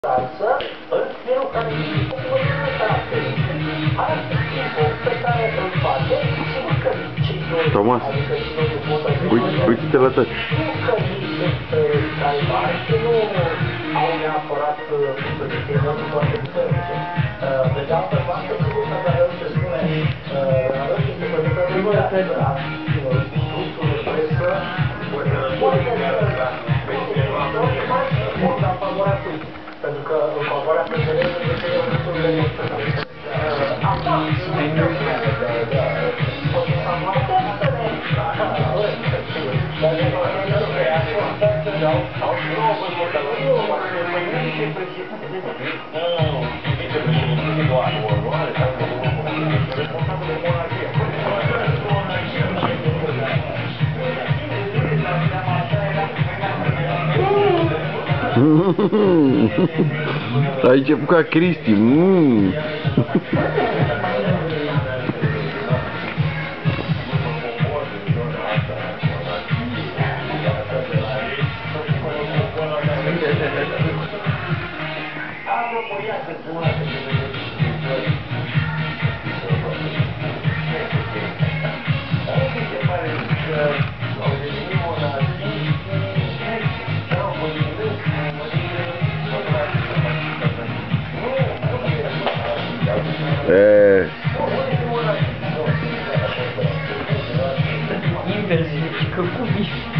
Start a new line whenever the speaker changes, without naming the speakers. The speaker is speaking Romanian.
în felul care îi comunică caracteristici. Asta e timpul pe care îl face, sigur că cei doi,
Thomas,
adică și noi pot
uite-te la tăți.
nu că ei sunt salvari și nu au neapărat, cum să zic, emoții foarte puternice. Pe de altă parte, sigur că dacă se spune, arăți că pentru că voi ați discursul de presă, poate mult în favoarea cui? Pentru că în favoarea președintelui de ce eu lucrurile nu sunt. Asta,
Ai început ca Cristi.
Invers, că cum ești?